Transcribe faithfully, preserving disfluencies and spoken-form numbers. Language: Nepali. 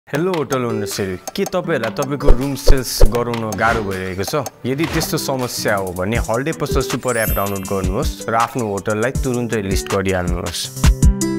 हेलो होटल ओनर्सहरू, के तपाईहरुलाई तपाईको रुम सेल्स गराउन गाह्रो भइरहेको छ? यदि त्यस्तो समस्या हो भने हलिडे पसल सुपर एप डाउनलोड गर्नुहोस् र आफ्नो होटललाई तुरुन्तै लिस्ट गरिहाल्नुहोस्।